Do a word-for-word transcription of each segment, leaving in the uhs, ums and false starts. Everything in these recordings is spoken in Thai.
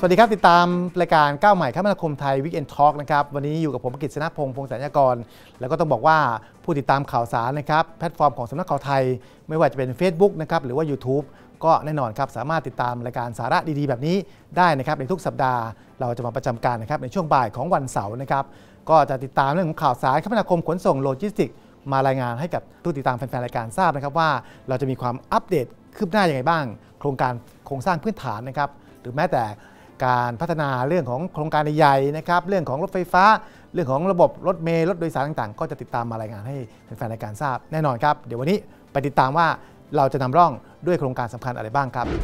สวัสดีครับติดตามรายการก้าวใหม่คมนาคมไทย Weekend Talk นะครับวันนี้อยู่กับผมกฤษณพงษ์พงษ์สัญญากรแล้วก็ต้องบอกว่าผู้ติดตามข่าวสารนะครับแพลตฟอร์มของสำนักข่าวไทยไม่ว่าจะเป็น Facebook นะครับหรือว่า YouTube ก็แน่นอนครับสามารถติดตามรายการสาระดีๆแบบนี้ได้นะครับในทุกสัปดาห์เราจะมาประจำการนะครับในช่วงบ่ายของวันเสาร์นะครับก็จะติดตามเรื่องของข่าวสารคมนาคมขนส่งโลจิสติกส์มารายงานให้กับผู้ติดตามแฟนๆรายการทราบนะครับว่าเราจะมีความอัปเดตคืบหน้าอย่างไรบ้างโครงการโครงสร้างพื้นฐานนะครับหรือแม้แต่การพัฒนาเรื่องของโครงการใหญ่ๆนะครับเรื่องของรถไฟฟ้าเรื่องของระบบรถเมล์รถโดยสารต่างๆก็จะติดตามมารายงานให้แฟนๆรายการทราบแน่นอนครับเดี๋ยววันนี้ไปติดตามว่าเราจะนำร่องด้วยโครงการสำคัญอะไรบ้างครับ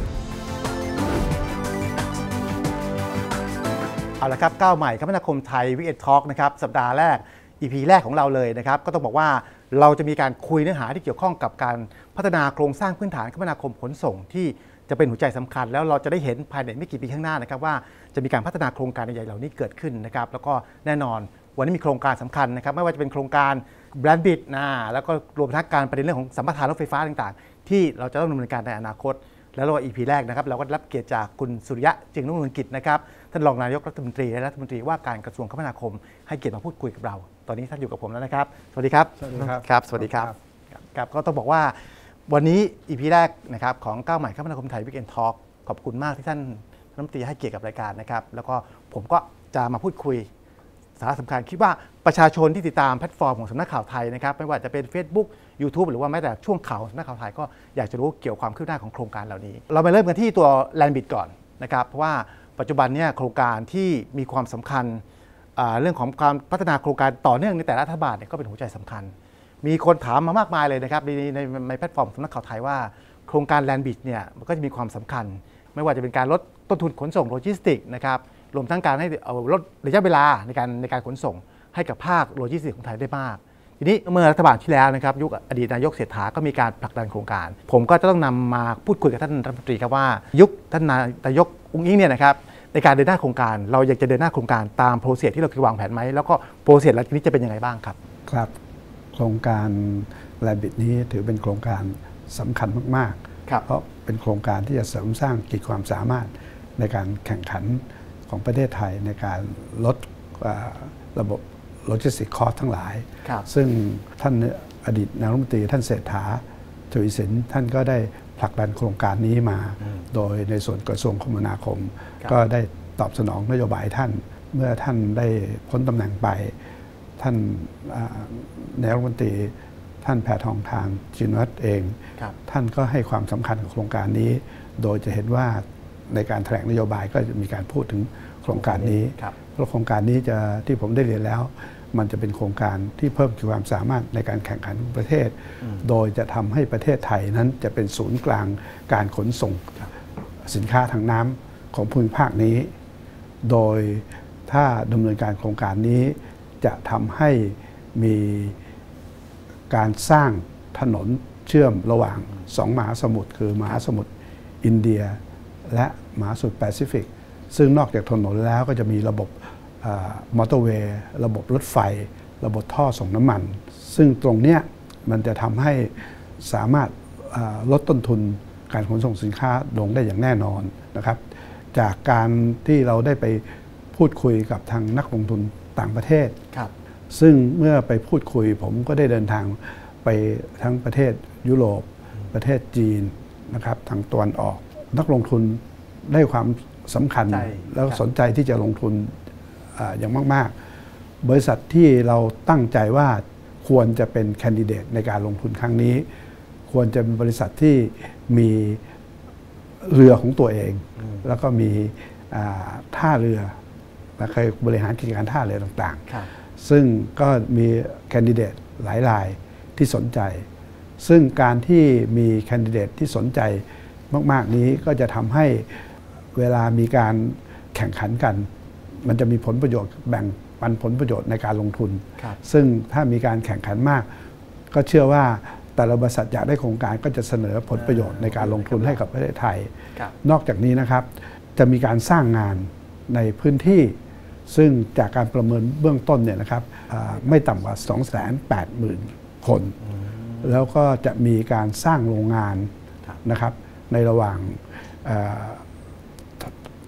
เอาละครับก้าวใหม่คมนาคมไทย Weekend Talk นะครับสัปดาห์แรก อี พี แรกของเราเลยนะครับก็ต้องบอกว่าเราจะมีการคุยเนื้อหาที่เกี่ยวข้องกับการพัฒนาโครงสร้างพื้นฐานคมนาคมขนส่งที่จะเป็นหัวใจสำคัญแล้วเราจะได้เห็นภายในไม่กี่ปีข้างหน้านะครับว่าจะมีการพัฒนาโครงการใหญ่ๆเหล่านี้เกิดขึ้นนะครับแล้วก็แน่นอนวันนี้มีโครงการสำคัญนะครับไม่ว่าจะเป็นโครงการแบรนด์บิดนะแล้วก็รวมทั้งการประเด็นเรื่องของสัมปทานรถไฟฟ้าต่างๆที่เราจะต้องดำเนินการในอนาคตแล้วเรา อี พี แรกนะครับเราก็รับเกียรติจากคุณสุริยะจึงรุ่งเรืองกิจนะครับท่านรองนายกรัฐมนตรีและรัฐมนตรีว่าการกระทรวงคมนาคมให้เกียรติมาพูดคุยกับเราตอนนี้ท่านอยู่กับผมแล้วนะครับสวัสดีครับสวัสดีครับครับสวัสดีครับครับก็ต้องบอกว่าวันนี้ อี พี แรกนะครับของก้าวใหม่คมนาคมไทย Weekend Talk ขอบคุณมากที่ท่านรัฐมนตรีให้เกียรติกับรายการนะครับแล้วก็ผมก็จะมาพูดคุยสาระสำคัญคิดว่าประชาชนที่ติดตามแพลตฟอร์มของสำนักข่าวไทยนะครับไม่ว่าจะเป็น Facebook YouTube หรือว่าแม้แต่ช่วงข่าวสำนักข่าวไทยก็อยากจะรู้เกี่ยวกับความคืบหน้าของโครงการเหล่านี้เรามาเริ่มกันที่ตัว Land Bid ก่อนนะครับเพราะว่าปัจจุบันเนี่ยโครงการที่มีความสำคัญเรื่องของการพัฒนาโครงการต่อเนื่องในแต่ละรัฐบาลเนี่ยก็เป็นหัวใจสำคัญมีคนถามมามากมายเลยนะครับในในในแพลตฟอร์มสำนักข่าวไทยว่าโครงการ Land Bid เนี่ยมันก็จะมีความสำคัญไม่ว่าจะเป็นการลดต้นทุนขนส่งโลจิสติกส์นะครับรวมทั้งการให้ลดระยะเวลาในการในการขนส่งให้กับภาคโลจิสติกส์ของไทยได้มากทีนี้เมื่อรัฐบาลที่แล้วนะครับยุคอดีตนายกเศรษฐาก็มีการผลักดันโครงการผมก็จะต้องนำมาพูดคุยกับท่านรัฐมนตรีครับว่ายุคท่านนายกอุ้งอิงเนี่ยนะครับในการเดินหน้าโครงการเราอยากจะเดินหน้าโครงการตามโปรเซสที่เราเคยวางแผนไหมแล้วก็โปรเซสหลังจากนี้จะเป็นยังไงบ้างครับครับโครงการแลนด์บิดนี้ถือเป็นโครงการสำคัญมากๆเพราะเป็นโครงการที่จะเสริมสร้างขีดความสามารถในการแข่งขันของประเทศไทยในการลดระบบโลจิสติกคอสทั้งหลายซึ่งท่านอดีตนายกรัฐมนตรีท่านเศรษฐาทวีสินท่านก็ได้ผลักดันโครงการนี้มาโดยในส่วนกระทรวงคมนาคมก็ได้ตอบสนองนโยบายท่านเมื่อท่านได้พ้นตำแหน่งไปท่านนายกรัฐมนตรีท่านแพทองธารชินวัตรเองท่านก็ให้ความสำคัญกับโครงการนี้โดยจะเห็นว่าในการแถลงนโยบายก็จะมีการพูดถึงโครงการนี้เพราะโครงการนี้จะที่ผมได้เรียนแล้วมันจะเป็นโครงการที่เพิ่มขีดความสามารถในการแข่งขันของประเทศโดยจะทำให้ประเทศไทยนั้นจะเป็นศูนย์กลางการขนส่งสินค้าทางน้ำของภูมิภาคนี้โดยถ้าดำเนินการโครงการนี้จะทำให้มีการสร้างถนนเชื่อมระหว่างสองมหาสมุทรคือมหาสมุทรอินเดียและมหาสมุทรแปซิฟิกซึ่งนอกจากถนนแล้วก็จะมีระบบมอเตอร์เวย์ระบบรถไฟระบบท่อส่งน้ำมันซึ่งตรงเนี้ยมันจะทำให้สามารถลดต้นทุนการขนส่งสินค้าลงได้อย่างแน่นอนนะครับจากการที่เราได้ไปพูดคุยกับทางนักลงทุนต่างประเทศซึ่งเมื่อไปพูดคุยผมก็ได้เดินทางไปทั้งประเทศยุโรปประเทศจีนนะครับทางตะวันออกนักลงทุนได้ความสำคัญแล้วสนใจที่จะลงทุนอย่างมากๆบริษัทที่เราตั้งใจว่าควรจะเป็นแคนดิเดตในการลงทุนครั้งนี้ควรจะเป็นบริษัทที่มีเรือของตัวเองแล้วก็มีท่าเรือเคยบริหารกิจการท่าเรือต่างๆซึ่งก็มีแคนดิเดตหลายรายที่สนใจซึ่งการที่มีแคนดิเดตที่สนใจมากๆนี้ก็จะทำให้เวลามีการแข่งขันกันมันจะมีผลประโยชน์แบ่งปันผลประโยชน์ในการลงทุนซึ่งถ้ามีการแข่งขันมากก็เชื่อว่าแต่ละบริษัทอยากได้โครงการก็จะเสนอผลประโยชน์ในการลงทุนให้กับประเทศไทยนอกจากนี้นะครับจะมีการสร้างงานในพื้นที่ซึ่งจากการประเมินเบื้องต้นเนี่ยนะครับไม่ต่ำกว่า สองแสนแปดหมื่น คนแล้วก็จะมีการสร้างโรงงานนะครับในระหว่าง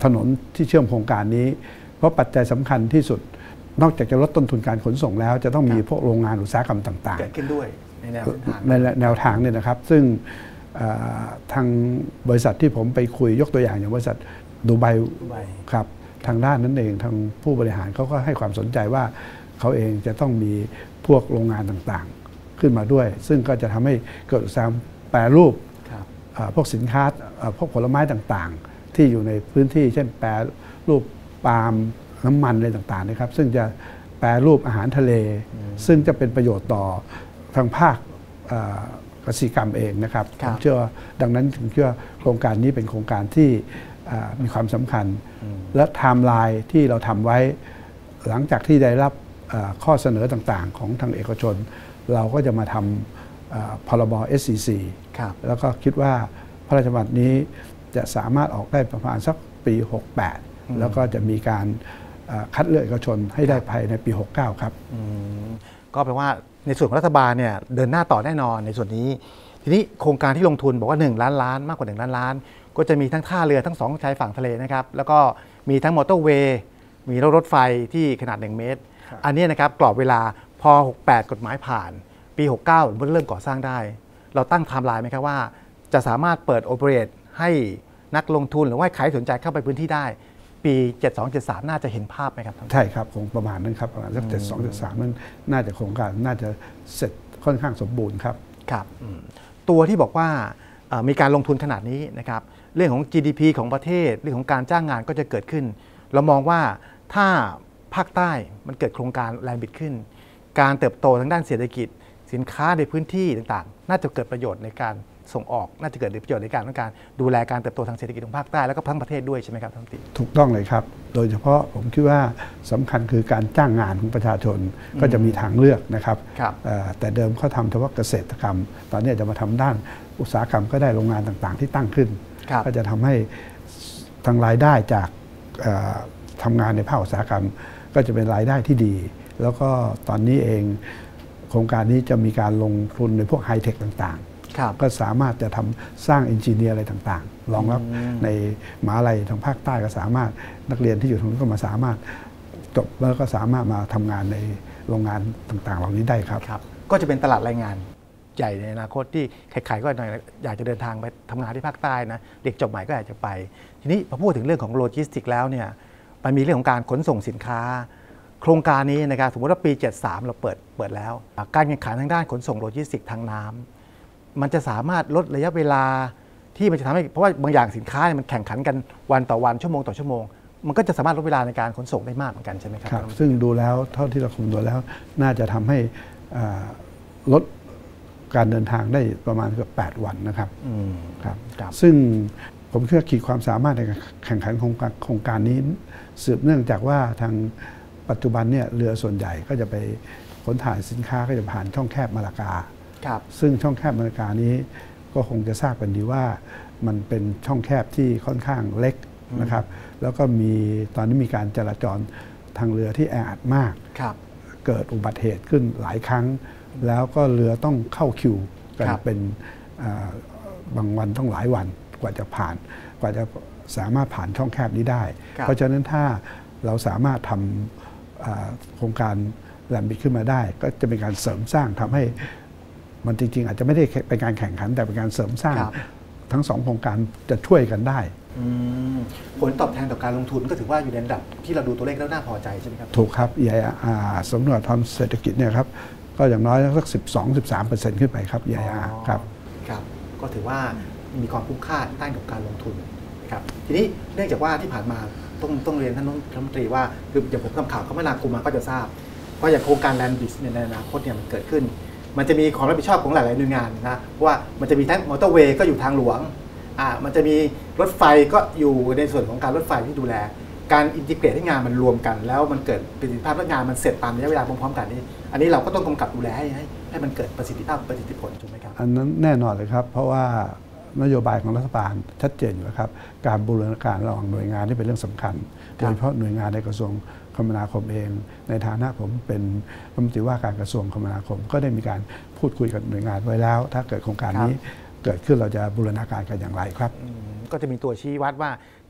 ถนนที่เชื่อมโครงการนี้เพราะปัจจัยสำคัญที่สุดนอกจากจะลดต้นทุนการขนส่งแล้วจะต้องมีพวกโรงงานอุตสาหกรรมต่างๆเกิดขึ้นด้วยในแนวทางในแนวทางเนี่ยนะครับซึ่งทางบริษัทที่ผมไปคุยยกตัวอย่างอย่างบริษัทดูไบครับทางด้านนั้นเองทางผู้บริหารเขาก็ให้ความสนใจว่าเขาเองจะต้องมีพวกโรงงานต่างๆขึ้นมาด้วยซึ่งก็จะทำให้เกิดอุตสาหกรรมแปรรูปพวกสินค้าพวกผลไม้ต่างๆที่อยู่ในพื้นที่เช่นแปรรูปปาล์มน้ำมันอะไรต่างๆนะครับซึ่งจะแปรรูปอาหารทะเลซึ่งจะเป็นประโยชน์ต่อทางภาคเกษตรกรรมเองนะครับผมเชื่อดังนั้นถึงเชื่อโครงการนี้เป็นโครงการที่มีความสำคัญและไทม์ไลน์ที่เราทำไว้หลังจากที่ได้รับข้อเสนอต่างๆของทางเอกชนเราก็จะมาทำพรบ เอส ซี ซี แล้วก็คิดว่าพระราชบัญญัตินี้จะสามารถออกได้ประมาณสักปีหกแปดแล้วก็จะมีการคัดเลือกเอกชนให้ได้ภายในปีหกเก้าครับก็แปลว่าในส่วนของรัฐบาลเนี่ยเดินหน้าต่อแน่นอนในส่วนนี้ทีนี้โครงการที่ลงทุนบอกว่าหนึ่งล้านล้านมากกว่าหนึ่งล้านล้านก็จะมีทั้งท่าเรือทั้งสองชายฝั่งทะเลนะครับแล้วก็มีทั้งมอเตอร์เวย์มีรถรถไฟที่ขนาดหนึ่งเมตรอันนี้นะครับกรอบเวลาพอหกแปดกฎหมายผ่านปีหกเก้าเริ่มก่อสร้างได้เราตั้งไทม์ไลน์ไหมครับว่าจะสามารถเปิดโอเปเรตให้นักลงทุนหรือว่าใครสนใจเข้าไปพื้นที่ได้ปีเจ็ดสอง เจ็ดสามน่าจะเห็นภาพไหมครับใช่ครับคงประมาณนั้นครับประมาณสักเจ็ดสอง เจ็ดสามนั้นน่าจะโครงการน่าจะเสร็จค่อนข้างสมบูรณ์ครับครับตัวที่บอกว่ามีการลงทุนขนาดนี้นะครับเรื่องของ จี ดี พี ของประเทศเรื่องของการจ้างงานก็จะเกิดขึ้นเรามองว่าถ้าภาคใต้มันเกิดโครงการแลนด์บิดขึ้นการเติบโตทางด้านเศรษฐกิจสินค้าในพื้นที่ต่างๆน่าจะเกิดประโยชน์ในการส่งออกน่าจะเกิดประโยชน์ในการต้องการดูแลการเติบโตทางเศรษฐกิจของภาคใต้แล้วก็ทั้งประเทศด้วยใช่ไหมครับท่านติถูกต้องเลยครับโดยเฉพาะผมคิดว่าสำคัญคือการจ้างงานของประชาชนก็จะมีทางเลือกนะครับแต่เดิมเขาทำเฉพาะเกษตรกรรมตอนนี้จะมาทำด้านอุตสาหกรรมก็ได้โรงงานต่างๆที่ตั้งขึ้นก็จะทำให้ทางรายได้จากทำงานในภาคอุตสาหกรรมก็จะเป็นรายได้ที่ดีแล้วก็ตอนนี้เองโครงการนี้จะมีการลงทุนในพวกไฮเทคต่างๆก็สามารถจะทำสร้างเอนจิเนียร์อะไรต่างๆรองรับในมหาวิทยาลัยทางภาคใต้ก็สามารถนักเรียนที่อยู่ตรงนี้ก็มาสามารถจบแล้วก็สามารถมาทำงานในโรงงานต่างๆเหล่านี้ได้ครับก็จะเป็นตลาดแรงงานใหญ่ในอนาคตที่ใครๆก็อยากจะเดินทางไปทำงานที่ภาคใต้นะเด็กจบใหม่ก็อยากจะไปทีนี้พอพูดถึงเรื่องของโลจิสติกแล้วเนี่ยมันมีเรื่องของการขนส่งสินค้าโครงการนี้นะครับสมมติว่าปีเจ็ดสามเราเปิดเปิดแล้วการแข่งขันทางด้านขนส่งโลจิสติกทางน้ำมันจะสามารถลดระยะเวลาที่มันจะทำให้เพราะว่าบางอย่างสินค้ามันแข่งขันกันวันต่อวันชั่วโมงต่อชั่วโมงมันก็จะสามารถลดเวลาในการขนส่งได้มากเหมือนกันใช่ไหมครับครับซึ่งดูแล้วเท่าที่เราคำนวณแล้วน่าจะทำให้ลดการเดินทางได้ประมาณเกือบแปดวันนะครับครับซึ่งผมเชื่อขีดความสามารถในการแข่งขันโครงการนี้สืบเนื่องจากว่าทางปัจจุบันเนี่ยเรือส่วนใหญ่ก็จะไปขนถ่ายสินค้าก็จะผ่านช่องแคบมาลากาซึ่งช่องแคบมาลากานี้ก็คงจะทราบกันดีว่ามันเป็นช่องแคบที่ค่อนข้างเล็กนะครับแล้วก็มีตอนนี้มีการจราจรทางเรือที่แออัดมากเกิดอุบัติเหตุขึ้นหลายครั้งแล้วก็เรือต้องเข้าคิวกันเป็นบางวันต้องหลายวันกว่าจะผ่านกว่าจะสามารถผ่านช่องแคบนี้ได้เพราะฉะนั้นถ้าเราสามารถทำโครงการแลนด์บิดขึ้นมาได้ก็จะเป็นการเสริมสร้างทำให้มันจริงๆอาจจะไม่ได้เป็นการแข่งขันแต่เป็นการเสริมสร้างทั้งสองโครงการจะช่วยกันได้ผลตอบแทนต่อการลงทุนก็ถือว่าอยู่ในระดับที่เราดูตัวเลขแล้วน่าพอใจใช่ไหมครับถูกครับ อี ไอ อาร์ สำรวจทางเศรษฐกิจเนี่ยครับก็อย่างน้อยสักสิบสองถึงสิบสามเปอร์เซ็นต์ ขึ้นไปครับ อี ไอ อาร์ ครับครับก็ถือว่ามีความคุ้มค่าด้านกับการลงทุนครับทีนี้เนื่องจากว่าที่ผ่านมาต้องต้องเรียนท่านรัฐมนตรีว่าคืออย่างผมทำข่าวคมนาคมมาก็จะทราบว่าอย่างโครงการแลนด์บิสในอนาคตเนี่ยมันเกิดขึ้นมันจะมีความรับผิดชอบของหลายๆหน่วยงานนะเพราะว่ามันจะมีทั้งมอเตอร์เวย์ก็อยู่ทางหลวงอ่ามันจะมีรถไฟก็อยู่ในส่วนของการรถไฟที่ดูแลการอินทิเกรตให้งานมันรวมกันแล้วมันเกิดประสิทธิภาพและงานมันเสร็จตามระยะเวลาพร้อมๆกันนี้อันนี้เราก็ต้องกำกับดูแลให้ให้ให้มันเกิดประสิทธิภาพประสิทธิผลถูกไหมครับอันนั้นแน่นอนเลยครับเพราะว่านโยบายของรัฐบาลชัดเจนอยู่แล้วครับการบูรณาการระหว่างหน่วยงานนี่เป็นเรื่องสำคัญโดยเฉพาะหน่วยงานในกระทรวงคมนาคมเองในฐานะผมเป็นรัฐมนตรีว่าการกระทรวงคมนาคมก็ได้มีการพูดคุยกับหน่วยงานไว้แล้วถ้าเกิดโครงการนี้เกิดขึ้นเราจะบูรณาการกันอย่างไรครับก็จะมีตัวชี้วัดว่า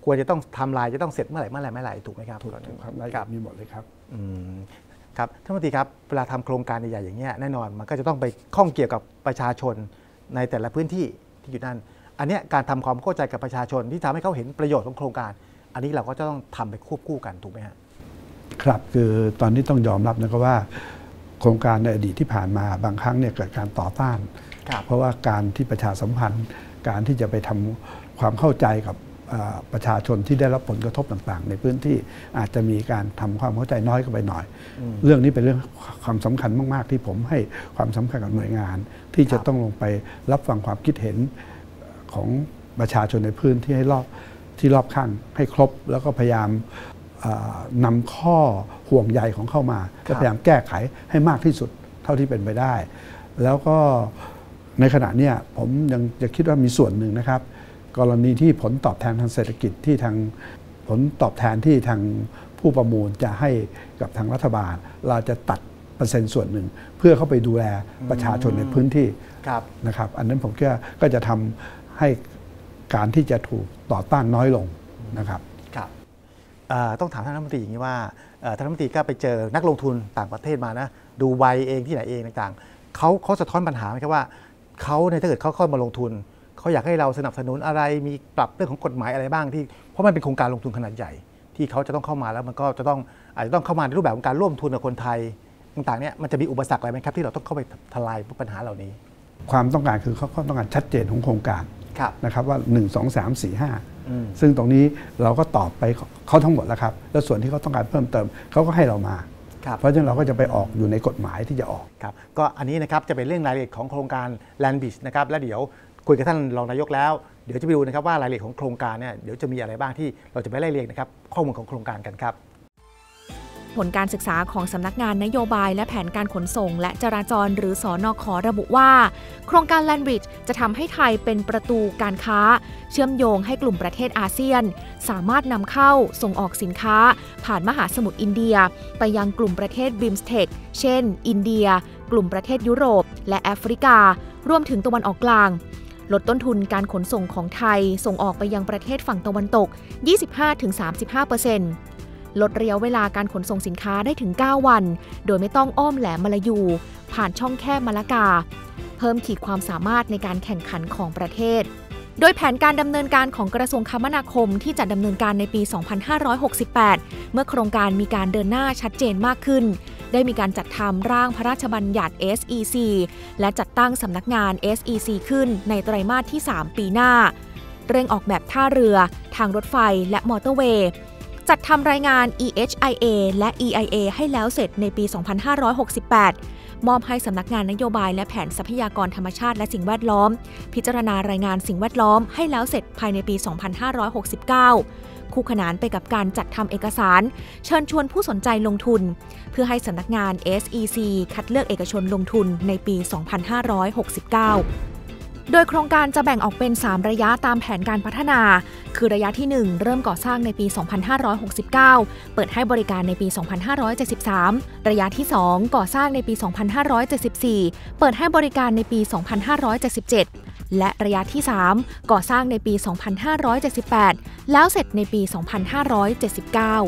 ควรจะต้องทำลายจะต้องเสร็จเมื่อไหร่เมื่อไหร่เมื่อไหร่ถูกไหมครับถูกครับรายละเอียดมีหมดเลยครับครับท่านรัฐมนตรีครับเวลาทำโครงการใหญ่ๆอย่างเงี้ยแน่นอนมันก็จะต้องไปข้องเกี่ยวกับประชาชนในแต่ละพื้นที่ที่อยู่นั่นอันนี้การทำความเข้าใจกับประชาชนที่ทำให้เขาเห็นประโยชน์ของโครงการอันนี้เราก็จะต้องทำไปควบคู่กันถูกไหมครับครับคือตอนนี้ต้องยอมรับนะครับว่าโครงการในอดีตที่ผ่านมาบางครั้งเนี่ยเกิดการต่อต้านเพราะว่าการที่ประชาสัมพันธ์การที่จะไปทำความเข้าใจกับประชาชนที่ได้รับผลกระทบต่างๆในพื้นที่อาจจะมีการทำความเข้าใจน้อยกันไปหน่อยเรื่องนี้เป็นเรื่องความสำคัญมากๆที่ผมให้ความสำคัญกับหน่วยงานที่จะต้องลงไปรับฟังความคิดเห็นของประชาชนในพื้นที่ให้รอบที่รอบข้างให้ครบแล้วก็พยายามนำข้อห่วงใยของเข้ามาและพยายามแก้ไขให้มากที่สุดเท่าที่เป็นไปได้แล้วก็ในขณะนี้ผมยังจะคิดว่ามีส่วนหนึ่งนะครับกรณีที่ผลตอบแทนทางเศรษฐกิจที่ทางผลตอบแทนที่ทางผู้ประมูลจะให้กับทางรัฐบาลเราจะตัดเปอร์เซ็นต์ส่วนหนึ่งเพื่อเข้าไปดูแลประชาชนในพื้นที่นะครับอันนั้นผมคิดว่าก็จะทำให้การที่จะถูกต่อต้านน้อยลงนะครับครับต้องถามท่านรัฐมนตรีอย่างนี้ว่าท่านรัฐมนตรีก็ไปเจอนักลงทุนต่างประเทศมานะดูไบเองที่ไหนเองต่างๆเขาเขาสะท้อนปัญหาไหมครับว่าเขาในถ้าเกิดเขาเข้ามาลงทุนเขาอยากให้เราสนับสนุนอะไรมีปรับเรื่องของกฎหมายอะไรบ้างที่เพราะมันเป็นโครงการลงทุนขนาดใหญ่ที่เขาจะต้องเข้ามาแล้วมันก็จะต้องอาจจะต้องเข้ามาในรูปแบบของการร่วมทุนกับคนไทยต่างๆเนี่ยมันจะมีอุปสรรคอะไรไหมครับที่เราต้องเข้าไปทลายปัญหาเหล่านี้ความต้องการคือเขาต้องการชัดเจนของโครงการนะครับว่าหนึ่ง สอง สาม สี่ ห้าซึ่งตรงนี้เราก็ตอบไปเขาทั้งหมดแล้วครับแล้วส่วนที่เขาต้องการเพิ่มเติมเขาก็ให้เรามาเพราะฉะนั้นเราก็จะไปออกอยู่ในกฎหมายที่จะออกครับก็อันนี้นะครับจะเป็นเรื่องรายละเอียดของโครงการ Land Bridge นะครับและเดี๋ยวคุยกับท่านรองนายกแล้วเดี๋ยวจะไปดูนะครับว่ารายละเอียดของโครงการเนี่ยเดี๋ยวจะมีอะไรบ้างที่เราจะไปไล่เรียงนะครับข้อมูลของโครงการกันครับผลการศึกษาของสำนักงานนโยบายและแผนการขนส่งและจราจรหรือสนข.ระบุว่าโครงการ Land Bridge จะทำให้ไทยเป็นประตูการค้าเชื่อมโยงให้กลุ่มประเทศอาเซียนสามารถนำเข้าส่งออกสินค้าผ่านมหาสมุทรอินเดียไปยังกลุ่มประเทศบิมสเทคเช่นอินเดียกลุ่มประเทศยุโรปและแอฟริการวมถึงตะวันออกกลางลดต้นทุนการขนส่งของไทยส่งออกไปยังประเทศฝั่งตะวันตก ยี่สิบห้าถึงสามสิบห้าเปอร์เซ็นต์ ลดระยะเวลาการขนส่งสินค้าได้ถึงเก้าวันโดยไม่ต้องอ้อมแหลมมลายูผ่านช่องแคบมะละกาเพิ่มขีดความสามารถในการแข่งขันของประเทศโดยแผนการดำเนินการของกระทรวงคมนาคมที่จะดำเนินการในปี สองพันห้าร้อยหกสิบแปด เมื่อโครงการมีการเดินหน้าชัดเจนมากขึ้นได้มีการจัดทำร่างพระราชบัญญัติ เอส อี ซี และจัดตั้งสำนักงาน เอส อี ซี ขึ้นในไตรมาสที่ สาม ปีหน้าเร่งออกแบบท่าเรือทางรถไฟและมอเตอร์เวย์จัดทำรายงาน อี เอช ไอ เอ และ อี ไอ เอ ให้แล้วเสร็จในปี สองพันห้าร้อยหกสิบแปด มอบให้สำนักงานนโยบายและแผนทรัพยากรธรรมชาติและสิ่งแวดล้อมพิจารณารายงานสิ่งแวดล้อมให้แล้วเสร็จภายในปี สองพันห้าร้อยหกสิบเก้า คู่ขนานไปกับการจัดทำเอกสารเชิญชวนผู้สนใจลงทุนเพื่อให้สำนักงาน เอส อี ซี คัดเลือกเอกชนลงทุนในปี สองพันห้าร้อยหกสิบเก้าโดยโครงการจะแบ่งออกเป็นสามระยะตามแผนการพัฒนาคือระยะที่หนึ่งเริ่มก่อสร้างในปี สองพันห้าร้อยหกสิบเก้า เปิดให้บริการในปี สองพันห้าร้อยเจ็ดสิบสาม ระยะที่สองก่อสร้างในปี สองพันห้าร้อยเจ็ดสิบสี่ เปิดให้บริการในปี สองพันห้าร้อยเจ็ดสิบเจ็ด และระยะที่สามก่อสร้างในปี สองพันห้าร้อยเจ็ดสิบแปด แล้วเสร็จในปี สองพันห้าร้อยเจ็ดสิบเก้า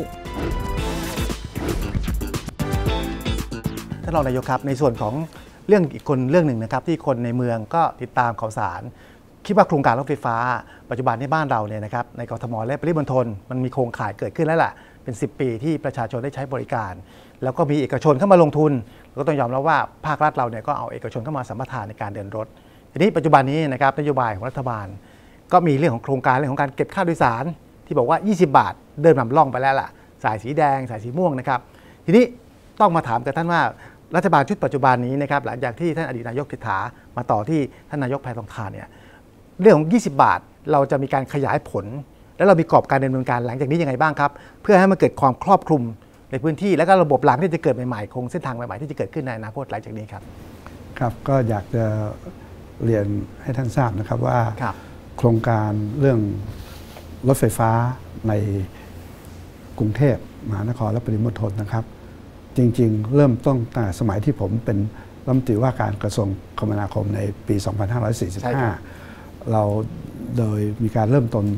ท่านรองนายกครับในส่วนของเรื่องอีกคนเรื่องหนึ่งนะครับที่คนในเมืองก็ติดตามข่าวสารคิดว่าโครงการรถไฟฟ้าปัจจุบันในบ้านเราเนี่ยนะครับในกทมและปริมณฑลมันมีโครงข่ายเกิดขึ้นแล้วล่ะเป็นสิบปีที่ประชาชนได้ใช้บริการแล้วก็มีเอกชนเข้ามาลงทุนเราก็ต้องยอมรับว่าภาครัฐเราเนี่ยก็เอาเอกชนเข้ามาสัมปทานในการเดินรถทีนี้ปัจจุบันนี้นะครับนโยบายของรัฐบาลก็มีเรื่องของโครงการเรื่องของการเก็บค่าโดยสารที่บอกว่ายี่สิบบาทเดินนำร่องไปแล้วล่ะสายสีแดงสายสีม่วงนะครับทีนี้ต้องมาถามกับท่านว่ารัฐบาลชุดปัจจุบันนี้นะครับหลังจากที่ท่านอดีตนายกเศรษฐามาต่อที่ท่านนายกแพทองทานเนี่ยเรื่องของยี่สิบบาทเราจะมีการขยายผลแล้วเรามีกรอบการดำเนินการหลังจากนี้ยังไงบ้างครับเพื่อให้มันเกิดความครอบคลุมในพื้นที่และก็ระบบรางที่จะเกิดใหม่ๆคงเส้นทางใหม่ๆที่จะเกิดขึ้นในอนาคตหลังจากนี้ครับครับก็อยากจะเรียนให้ท่านทราบนะครับว่าโครงการเรื่องรถไฟฟ้าในกรุงเทพมหานครและปริมณฑลนะครับจริงๆเริ่มต้นตั้งแต่สมัยที่ผมเป็นรัฐมนตรีว่าการกระทรวงคมนาคมในปี สองพันห้าร้อยสี่สิบห้า เราโดยมีการเริ่มต้น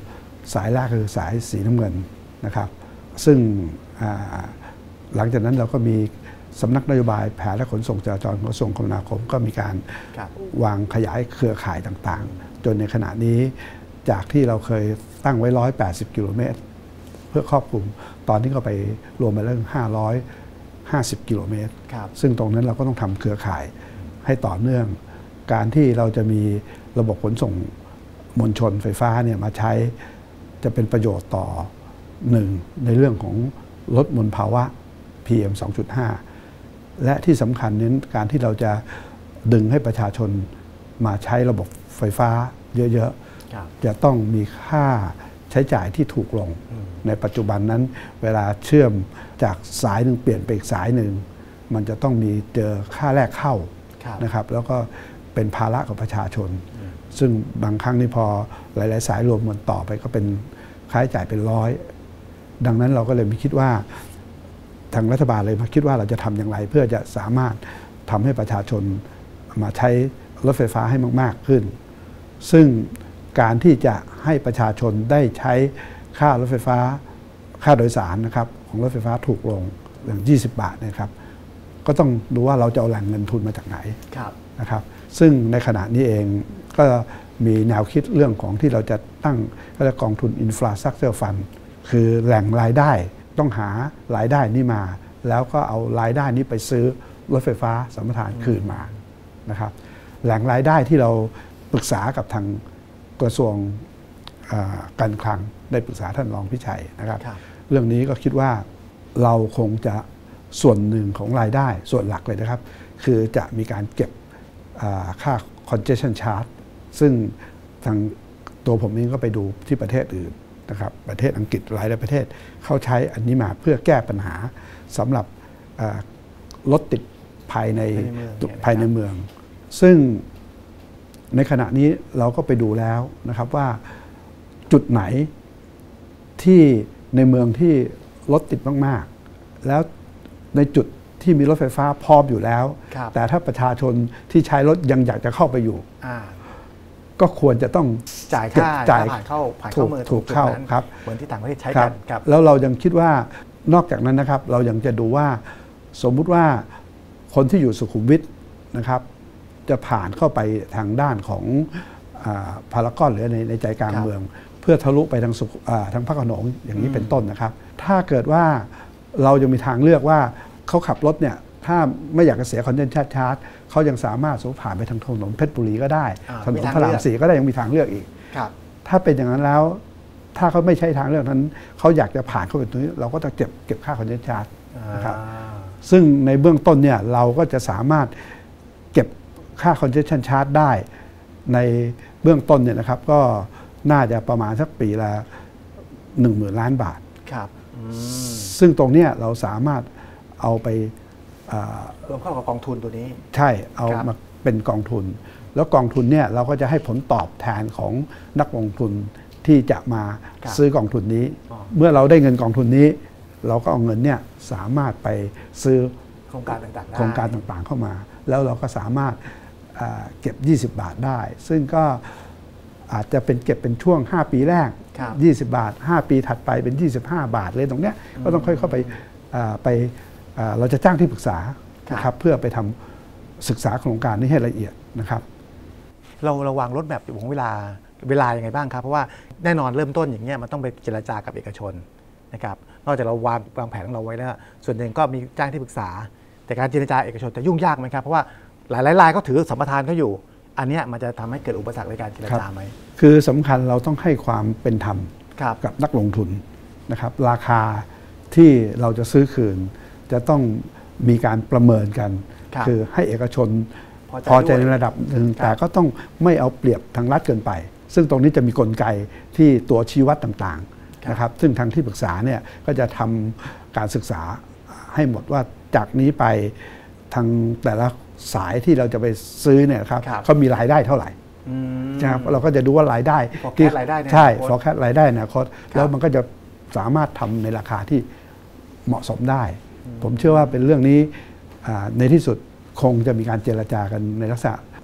สายแรกคือสายสีน้ำเงินนะครับซึ่งหลังจากนั้นเราก็มีสำนักนโยบายแผนและขนส่งจราจรของกระทรวงคมนาคมก็มีการวางขยายเครือข่ายต่างๆจนในขณะนี้จากที่เราเคยตั้งไว้หนึ่งร้อยแปดสิบกิโลเมตรเพื่อครอบคลุมตอนนี้ก็ไปรวมไปเรื่องห้าร้อยห้าสิบกิโลเมตรซึ่งตรงนั้นเราก็ต้องทำเครือข่ายให้ต่อเนื่องการที่เราจะมีระบบขนส่งมวลชนไฟฟ้าเนี่ยมาใช้จะเป็นประโยชน์ต่อหนึ่งในเรื่องของลดมลภาวะ พี เอ็ม สองจุดห้า และที่สำคัญนั้นการที่เราจะดึงให้ประชาชนมาใช้ระบบไฟฟ้าเยอะๆจะต้องมีค่าใช้จ่ายที่ถูกลงในปัจจุบันนั้นเวลาเชื่อมจากสายหนึ่งเปลี่ยนไปอีกสายหนึ่งมันจะต้องมีเจอค่าแรกเข้านะครับแล้วก็เป็นภาระของประชาชนซึ่งบางครั้งนี่พอหลายๆสายรวมกันต่อไปก็เป็นค่าใช้จ่ายเป็นร้อยดังนั้นเราก็เลยไม่คิดว่าทางรัฐบาลเลยมาคิดว่าเราจะทำอย่างไรเพื่อจะสามารถทำให้ประชาชนมาใช้รถไฟฟ้าให้มากๆขึ้นซึ่งการที่จะให้ประชาชนได้ใช้ค่ารถไฟฟ้าค่าโดยสารนะครับของรถไฟฟ้าถูกลงอย่างยี่สิบบาทนะครับก็ต้องดูว่าเราจะเอาแหล่งเงินทุนมาจากไหนนะครับซึ่งในขณะนี้เองก็มีแนวคิดเรื่องของที่เราจะตั้งกองทุน Infrastructure Fund คือแหล่งรายได้ต้องหารายได้นี้มาแล้วก็เอารายได้นี้ไปซื้อรถไฟฟ้าสัมปทานคืนมานะครับแหล่งรายได้ที่เราปรึกษากับทางกระทรวงการคลังได้ปรึกษาท่านรองพิชัยนะครับเรื่องนี้ก็คิดว่าเราคงจะส่วนหนึ่งของรายได้ส่วนหลักเลยนะครับคือจะมีการเก็บค่า congestion charge ซึ่งทางตัวผมเองก็ไปดูที่ประเทศอื่นนะครับประเทศอังกฤษหลายประเทศเขาใช้อันนี้มาเพื่อแก้ปัญหาสำหรับรถติดภายในภายในเมืองซึ่งในขณะนี้เราก็ไปดูแล้วนะครับว่าจุดไหนที่ในเมืองที่รถติดมากๆแล้วในจุดที่มีรถไฟฟ้าพร้อมอยู่แล้วแต่ถ้าประชาชนที่ใช้รถยังอยากจะเข้าไปอยู่ก็ควรจะต้องจ่ายค่าจ่ายผ่านเข้าผ่านเข้าเมืองถูกเข้าครับเหมือนที่ต่างประเทศใช้กันครับแล้วเรายังคิดว่านอกจากนั้นนะครับเรายังจะดูว่าสมมุติว่าคนที่อยู่สุขุมวิทนะครับจะผ่านเข้าไปทางด้านของพารากอนหรือในในใจกลางเมืองเพื่อทะลุไปทางทางพระโขนงอย่างนี้เป็นต้นนะครับถ้าเกิดว่าเรายังมีทางเลือกว่าเขาขับรถเนี่ยถ้าไม่อยากจะเสียคอนเทนต์ชาร์จเขายังสามารถสูผ่านไปทางถนนเพชรบุรีก็ได้ถนนพระรามสี่ก็ได้ยังมีทางเลือกอีกถ้าเป็นอย่างนั้นแล้วถ้าเขาไม่ใช่ทางเลือกนั้นเขาอยากจะผ่านเข้าไปตรงนี้เราก็จะเก็บเก็บค่าคอนเทนต์ชาร์จนะครับซึ่งในเบื้องต้นเนี่ยเราก็จะสามารถเก็บค่าคอนเจชั่นชาร์จได้ในเบื้องต้นเนี่ยนะครับก็น่าจะประมาณสักปีละหนึ่งหมื่นล้านบาทครับซึ่งตรงเนี้ยเราสามารถเอาไปรวมเข้ากับกองทุนตัวนี้ใช่เอามาเป็นกองทุนแล้วกองทุนเนี่ยเราก็จะให้ผลตอบแทนของนักลงทุนที่จะมาซื้อกองทุนนี้เมื่อเราได้เงินกองทุนนี้เราก็เอาเงินเนี่ยสามารถไปซื้อโครงการต่างๆโครงการต่างๆเข้ามาแล้วเราก็สามารถเก็บยี่สิบบาทได้ซึ่งก็อาจจะเป็นเก็บเป็นช่วงห้าปีแรกยี่สิบบาทห้าปีถัดไปเป็นยี่สิบห้าบาทเลยตรงเนี้ยก็ต้องค่อยเข้าไปไปเราจะจ้างที่ปรึกษานะครับเพื่อไปทำศึกษาโครงการนี้ให้ละเอียดนะครับเราระวางรถแบบของเวลาเวลายังไงบ้างครับเพราะว่าแน่นอนเริ่มต้นอย่างเงี้ยมันต้องไปเจรจากับเอกชนนะครับนอกจากเราวางวางแผนของเราไว้แล้วส่วนหนึ่งก็มีจ้างที่ปรึกษาแต่การเจรจาเอกชนจะยุ่งยากไหมครับเพราะว่าหลายๆรายก็ถือสัมปทานเขาอยู่อันนี้มันจะทำให้เกิดอุปสรรคในการเจรจาไหมคือสำคัญเราต้องให้ความเป็นธรรมกับนักลงทุนนะครับราคาที่เราจะซื้อคืนจะต้องมีการประเมินกันคือให้เอกชนพอใจในระดับหนึ่งแต่ก็ต้องไม่เอาเปรียบทางรัฐเกินไปซึ่งตรงนี้จะมีกลไกที่ตัวชี้วัดต่างๆนะครับซึ่งทางที่ปรึกษาเนี่ยก็จะทำการศึกษาให้หมดว่าจากนี้ไปทางแต่ละสายที่เราจะไปซื้อเนี่ยครับเขามีรายได้เท่าไหร่นะครับเราก็จะดูว่ารายได้ที่รายได้ใช่ forecast รายได้ในอนาคตแล้วมันก็จะสามารถทำในราคาที่เหมาะสมได้ผมเชื่อว่าเป็นเรื่องนี้ในที่สุดคงจะมีการเจรจากันในลักษณะ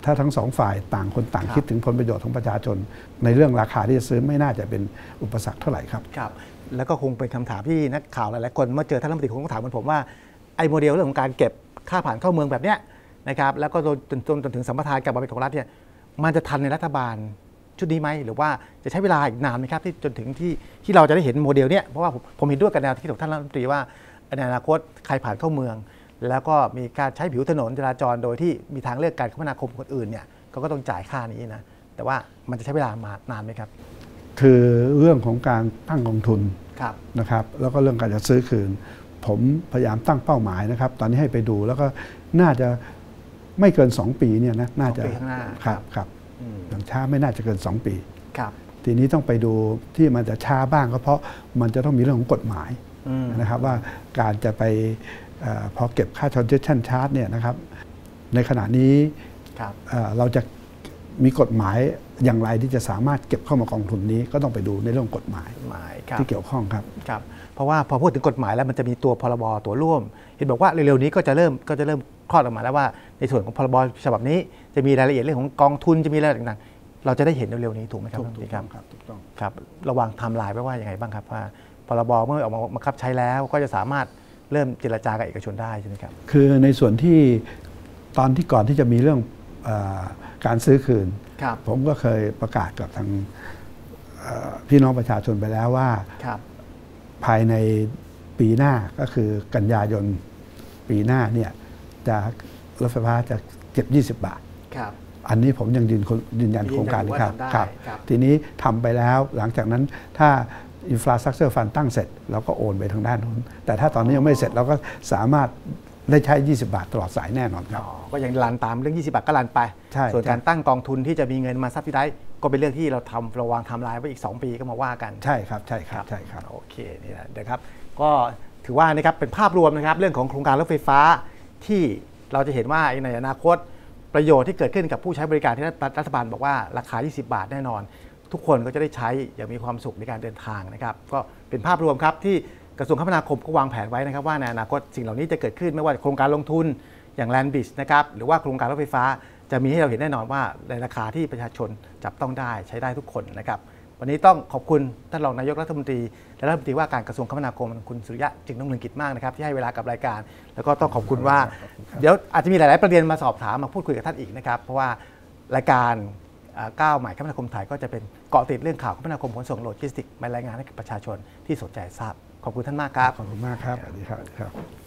ถ้าทั้งสองฝ่ายต่างคนต่างคิดถึงผลประโยชน์ของประชาชนในเรื่องราคาที่จะซื้อไม่น่าจะเป็นอุปสรรคเท่าไหร่ครับครับแล้วก็คงเป็นคำถามที่นักข่าวหลายๆคนเมื่อเจอท่านรัฐมนตรีคงต้องถามเหมือนผมว่าไอ้โมเดลเรื่องของการเก็บค่าผ่านเข้าเมืองแบบเนี้ยนะครับแล้วก็จนจนจนถึงสัมปทานกับบริษัทของรัฐเนี่ยมันจะทันในรัฐบาลชุดนี้ไหมหรือว่าจะใช้เวลาอีกนานไหมครับที่จนถึงที่ที่เราจะได้เห็นโมเดลเนี้ยเพราะว่าผมเห็นด้วยกับแนวคิดของท่านรัฐมนตรีว่าในอนาคตใครผ่านเข้าเมืองแล้วก็มีการใช้ผิวถนนจราจรโดยที่มีทางเลือกการคมนาคมคนอื่นเนี่ยเขาก็ต้องจ่ายค่านี้นะแต่ว่ามันจะใช้เวลามานานไหมครับคือเรื่องของการตั้งกองทุนนะครับแล้วก็เรื่องการจะซื้อคืนผมพยายามตั้งเป้าหมายนะครับตอนนี้ให้ไปดูแล้วก็น่าจะไม่เกินสองปีเนี่ยนะน่าจะครับครับอย่างช้าไม่น่าจะเกินสองปีทีนี้ต้องไปดูที่มันจะช้าบ้างก็เพราะมันจะต้องมีเรื่องของกฎหมายนะครับว่าการจะไปพอเก็บค่า transaction charge เนี่ยนะครับในขณะนี้เราจะมีกฎหมายอย่างไรที่จะสามารถเก็บเข้ามากองทุนนี้ก็ต้องไปดูในเรื่องกฎหมายที่เกี่ยวข้องครับครับเพราะว่าพอพูดถึงกฎหมายแล้วมันจะมีตัวพรบตัวร่วมเห็นบอกว่าเร็วๆนี้ก็จะเริ่มก็จะเริ่มคลอดออกมาแล้วว่าในส่วนของพรบฉบับนี้จะมีรายละเอียดเรื่องของกองทุนจะมีอะไรต่างๆเราจะได้เห็นเร็วๆนี้ถูกไหมครับถูกต้องครับถูกต้องครับระวังไทม์ไลน์ไว้ว่าอย่างไรบ้างครับว่าพรบเมื่อออกมาบังคับใช้แล้วก็จะสามารถเริ่มเจรจากับเอกชนได้ใช่ไหมครับคือในส่วนที่ตอนที่ก่อนที่จะมีเรื่องการซื้อคืนผมก็เคยประกาศกับทางพี่น้องประชาชนไปแล้วว่าภายในปีหน้าก็คือกันยายนปีหน้าเนี่ยจะรถไฟฟ้าจะเก็บยี่สิบบาทอันนี้ผมยังยืนยืนยันโครงการนี้ครับครับทีนี้ทำไปแล้วหลังจากนั้นถ้าInfrastructure Fund ตั้งเสร็จเราก็โอนไปทางด้านนู้นแต่ถ้าตอนนี้ยังไม่เสร็จเราก็สามารถได้ใช้ยี่สิบบาทตลอดสายแน่นอนครับก็ยังรันตามเรื่องยี่สิบบาทก็รันไปส่วนการตั้งกองทุนที่จะมีเงินมาซับซิไดซ์ก็เป็นเรื่องที่เราทำระวางไทม์ไลน์ไว้อีกสองปีก็มาว่ากันใช่ครับใช่ครับใช่ครับโอเคนี่แหละนะครับก็ถือว่านะครับเป็นภาพรวมนะครับเรื่องของโครงการรถไฟฟ้าที่เราจะเห็นว่าในอนาคตประโยชน์ที่เกิดขึ้นกับผู้ใช้บริการที่รัฐบาลบอกว่าราคายี่สิบบาทแน่นอนทุกคนก็จะได้ใช้อย่างมีความสุขในการเดินทางนะครับก็เป็นภาพรวมครับที่กระทรวงคมนาคมก็วางแผนไว้นะครับว่าในอนาคตสิ่งเหล่านี้จะเกิดขึ้นไม่ว่าโครงการลงทุนอย่าง Land Bridge นะครับหรือว่าโครงการรถไฟฟ้าจะมีให้เราเห็นแน่นอนว่าในราคาที่ประชาชนจับต้องได้ใช้ได้ทุกคนนะครับวันนี้ต้องขอบคุณท่านรองนายกรัฐมนตรีและรัฐมนตรีว่าการกระทรวงคมนาคมคุณสุริยะจึงรุ่งเรืองกิจมากนะครับที่ให้เวลากับรายการแล้วก็ต้องขอบคุณว่าเดี๋ยวอาจจะมีหลายๆประเด็นมาสอบถามมาพูดคุยกับท่านอีกนะครับเพราะว่ารายการก้าวใหม่คมนาคมไทยก็จะเป็นเกาะติดเรื่องข่าวคมนาคมขนส่งโลจิสติกส์มารายงานให้กับประชาชนที่สนใจทราบขอบคุณท่านมากครับขอบคุณมากครับสวัสดีครับ